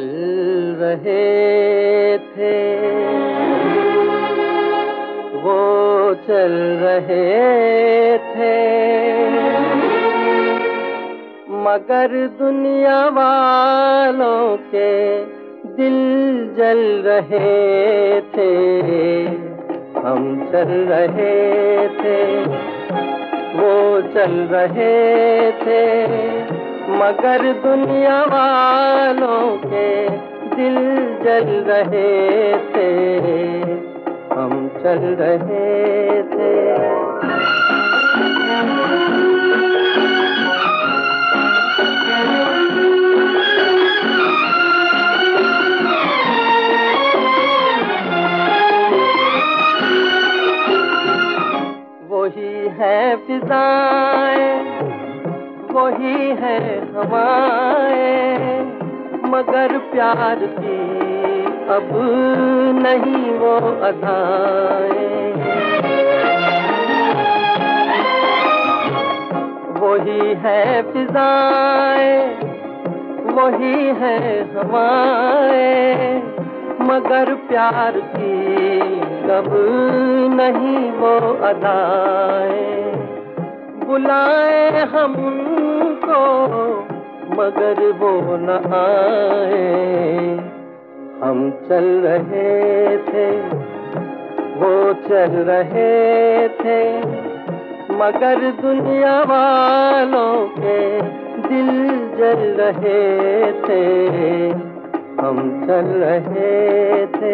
चल रहे थे, वो चल रहे थे, मगर दुनिया वालों के दिल जल रहे थे। हम चल रहे थे, वो चल रहे थे, मगर दुनिया वालों के दिल जल रहे थे। हम चल रहे थे। वही है फिजाएं, वही है हवाएं, मगर प्यार की अब नहीं वो अदाएं। वही है फिजाएं, वही है हवाएं, मगर प्यार की कब नहीं वो अदाएं। बुलाए हम उनको मगर वो न आए। हम चल रहे थे, वो चल रहे थे, मगर दुनिया वालों के दिल जल रहे थे। हम चल रहे थे।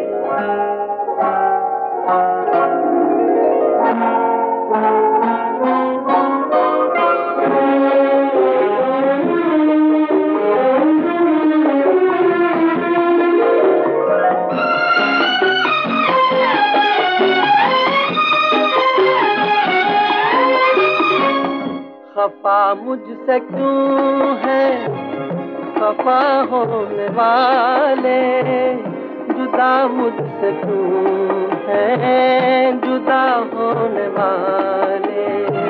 खफा मुझसे क्यों है खफा होने वाले, जुदा मुझसे क्यों है जुदा होने वाले।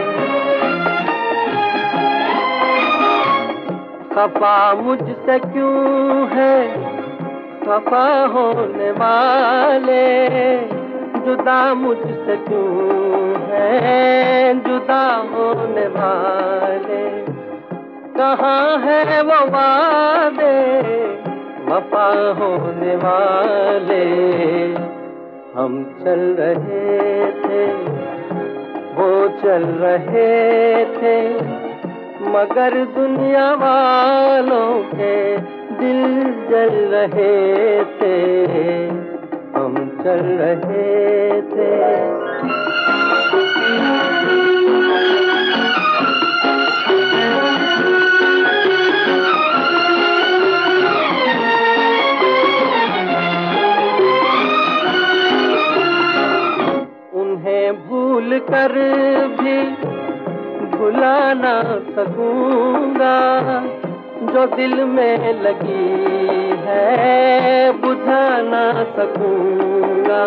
खफा मुझसे क्यों है खफा होने वाले, जुदा मुझसे क्यों है जुदा होने वाले। कहाँ है वो वादे वफा होने वाले। हम चल रहे थे, वो चल रहे थे, मगर दुनिया वालों के दिल जल रहे थे। हम चल रहे थे। उन्हें भूल कर भी भुला ना सकूंगा, जो दिल में लगी है बुझा ना सकूंगा।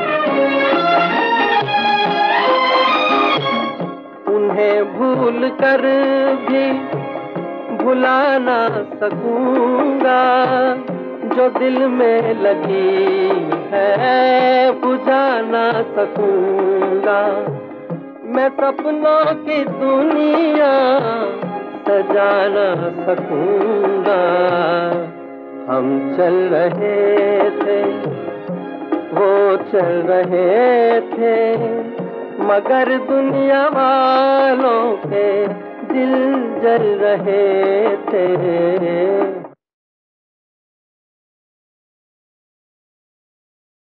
उन्हें भूल कर भी भुला ना सकूंगा, जो दिल में लगी है बुझा ना सकूंगा। मैं सपनों की दुनिया सजा ना सकूंगा। हम चल रहे थे, वो चल रहे थे, मगर दुनिया वालों के दिल जल रहे थे।